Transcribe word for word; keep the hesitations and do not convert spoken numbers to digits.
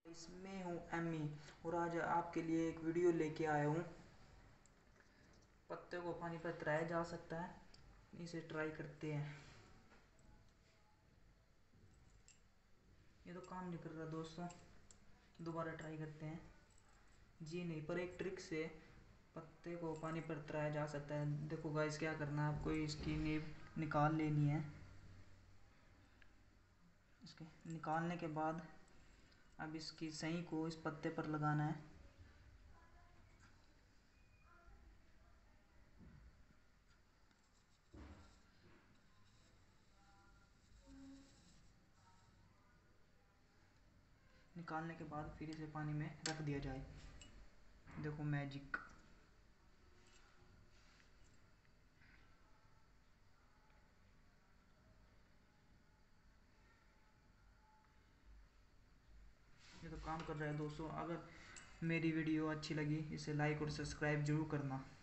इसमें हूँ एमी और आज आपके लिए एक वीडियो लेके आया हूँ। पत्ते को पानी पर तैराया जा सकता है, इसे ट्राई करते हैं। ये तो काम नहीं कर रहा दोस्तों, दोबारा ट्राई करते हैं। जी नहीं, पर एक ट्रिक से पत्ते को पानी पर तैराया जा सकता है। देखो गाइस, क्या करना है आपको, इसकी नींव निकाल लेनी है। इसके निकालने के बाद अब इसकी सही को इस पत्ते पर लगाना है। निकालने के बाद फिर इसे पानी में रख दिया जाए। देखो मैजिक। ये तो काम कर रहा है दोस्तों। अगर मेरी वीडियो अच्छी लगी इसे लाइक और सब्सक्राइब जरूर करना।